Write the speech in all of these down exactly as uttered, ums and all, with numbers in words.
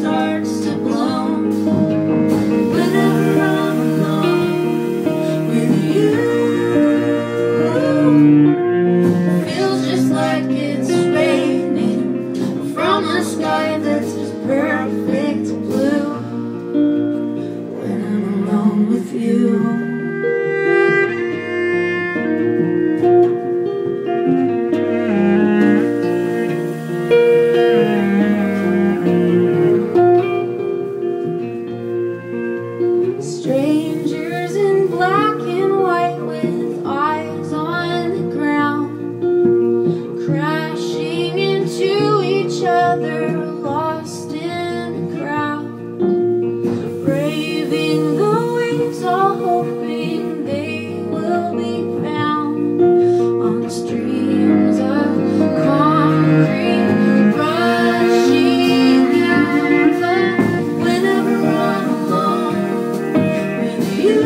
starts to bloom. Whenever I'm alone with you, feels just like it's raining from a sky that's perfect blue. When I'm alone with you. Strangers in black and white with eyes on the ground, crashing into each other, lost in a crowd, braving the waves, all hoping they will be found on streams of concrete rushing out. But whenever I'm alone with you,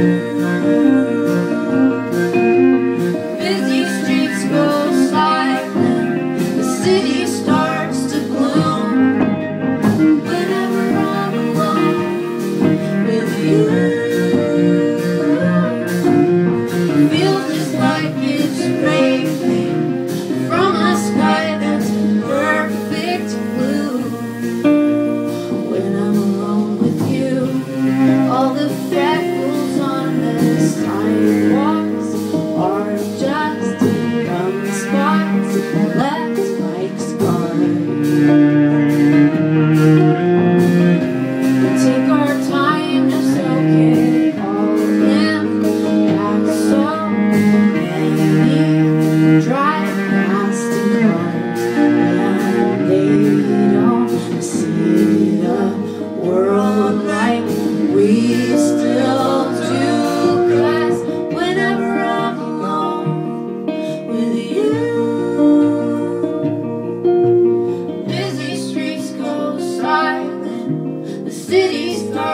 busy streets go silent, the city starts to bloom. Whenever I'm alone with you, feels just like it's raining from a sky that's perfect blue. When I'm alone with you, all the freckles on the sidewalks are just gum spots left like scars. We take our time to soak it all in. Got so many drive past cars, and they don't see the world like we still do. 'Cause whenever I'm alone with you, busy streets go silent, the city starts